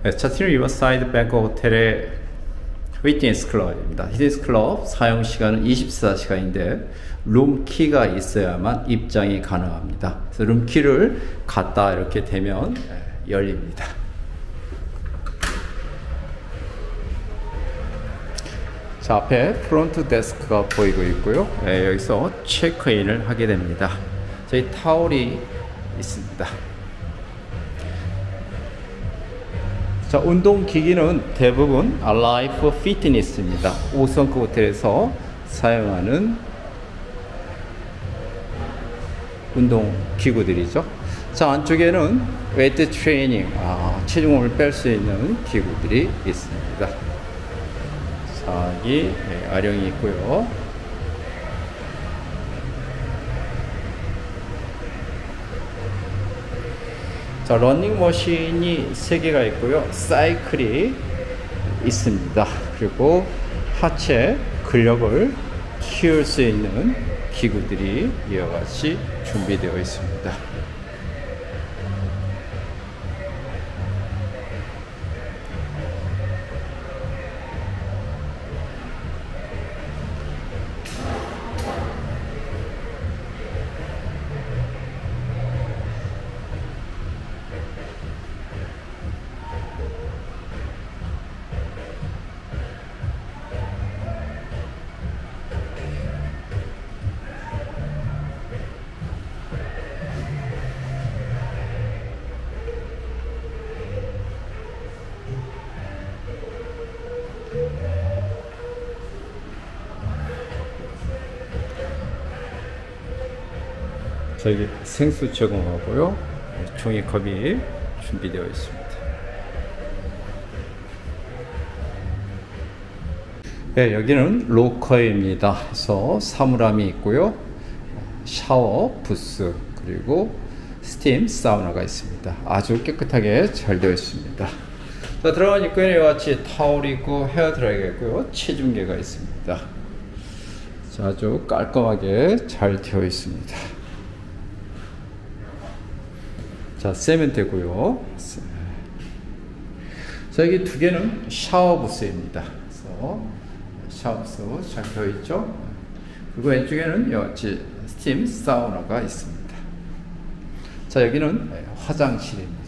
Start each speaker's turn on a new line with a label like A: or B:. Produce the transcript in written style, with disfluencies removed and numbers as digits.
A: 차트는 리버사이드 뱅크 호텔의 휘트니스 클럽입니다. 휘트니스 클럽 사용 시간은 24시간인데 룸키가 있어야만 입장이 가능합니다. 그래서 룸키를 갖다 이렇게 대면 열립니다. 자, 앞에 프론트 데스크가 보이고 있고요. 여기서 체크인을 하게 됩니다. 저희 타월이 있습니다. 자, 운동기기는 대부분 알라이프 피트니스입니다. 5성급 호텔에서 사용하는 운동기구들이죠. 자, 안쪽에는 웨이트 트레이닝, 체중을 뺄 수 있는 기구들이 있습니다. 자, 여기 아령이 있고요. 자, 러닝머신이 3개가 있고요. 사이클이 있습니다. 그리고 하체 근력을 키울 수 있는 기구들이 이와 같이 준비되어 있습니다. 자, 여기 생수 제공하고요. 종이컵이 준비되어 있습니다. 네, 여기는 로커입니다. 그래서 사물함이 있고요. 샤워 부스 그리고 스팀 사우나가 있습니다. 아주 깨끗하게 잘 되어 있습니다. 자, 들어간 입구에는 이와 같이 타월이 있고 헤어 드라이가 있고요. 체중계가 있습니다. 자, 아주 깔끔하게 잘 되어 있습니다. 자, 세면대고요. 자, 여기 2개는 샤워 부스입니다. 그래서 샤워 부스 잘 되어 있죠. 그리고 왼쪽에는 이와 같이 스팀 사우나가 있습니다. 자, 여기는 화장실입니다.